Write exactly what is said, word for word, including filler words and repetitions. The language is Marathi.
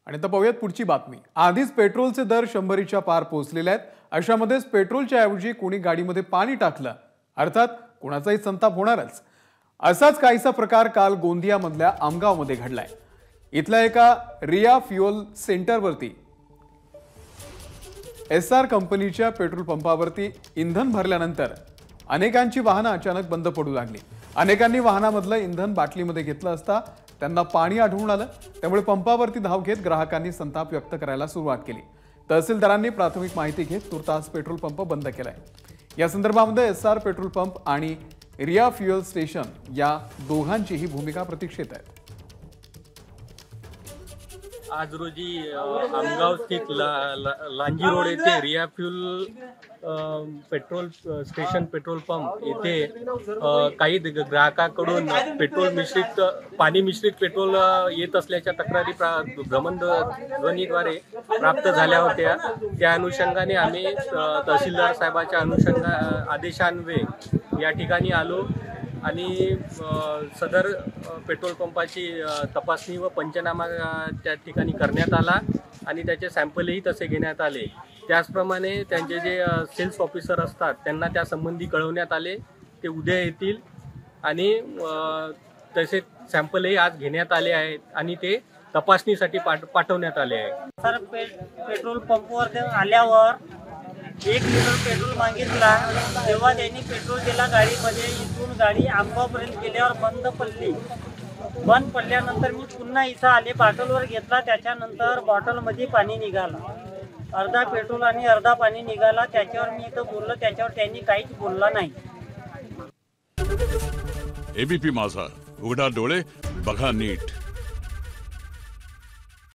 आणि आता पाहूयात पुढची बातमी। आधीच पेट्रोलचे दर शंभरीच्या पार पोहोचलेले आहेत। अशामध्येच पेट्रोलच्या ऐवजी कोणी गाडीमध्ये पाणी टाकलं, अर्थात कोणाचाही संताप होणारच। असाच काहीसा प्रकार काल गोंदियामधल्या आमगावमध्ये घडलाय। इथल्या एका रिया फ्युएल सेंटरवरती एसआर कंपनीच्या पेट्रोल पंपावरती इंधन भरल्यानंतर अनेकांची वाहनं अचानक बंद पडू लागली। अनेकांनी वाहनामधलं इंधन बाटलीमध्ये घेतलं असता त्यांना पाणी आढळून आलं। त्यामुळे पंपावरती धाव घेत ग्राहकांनी संताप व्यक्त करायला सुरुवात केली। तहसीलदारांनी प्राथमिक माहिती घेत तुर्तास पेट्रोल पंप बंद केलाय। या संदर्भामध्ये एसआर पेट्रोल पंप आणि रिया फ्युएल स्टेशन या दोघांचीही भूमिका प्रतीक्षेत आहे। आज रोजी आमगाव स्थित ला, ला, लांजी रोड येथे Riya fuel petrol station petrol pump येथे काही ग्राहकांकडून पेट्रोल मिश्रित पाणी मिश्रित पेट्रोल येत असल्याच्या तक्रारी भ्रमणध्वनीद्वारे प्राप्त झाल्या होत्या। त्या अनुषंगाने आम्ही तहसीलदार साहेबांच्या अनुषंगा आदेशान्वये या ठिकाणी आलो आणि सदर पेट्रोल पंपाची तपासणी व पंचनामा त्या ठिकाणी करण्यात आला आणि त्याचे सॅम्पलही तसे घेण्यात आले। त्याचप्रमाणे त्यांचे जे सेल्स ऑफिसर असतात त्यांना त्या संबंधी कळवण्यात आले, ते उद्या येतील आणि तसे सॅम्पलही आज घेण्यात आले आहेत आणि ते तपासणीसाठी पाठ पाठवण्यात आले आहे। सर पे, पेट्रोल पंपवर आल्यावर एक लिटर पेट्रोल मागितला, तेव्हा त्यांनी पेट्रोल दिला गाडीमध्ये। इथून गाडी आंबापर्यंत गेल्यावर बंद पडली। बंद पडल्यानंतर मी पुन्हा इथं आले, बॉटलवर घेतला, त्याच्यानंतर बॉटलमध्ये पाणी निघालं। अर्धा पेट्रोल आणि अर्धा पाणी निघाला। त्याच्यावर मी इथं बोललो, त्याच्यावर त्यांनी काहीच बोलला नाही। एबीपी माझा, उघडा डोळे बघा नीट।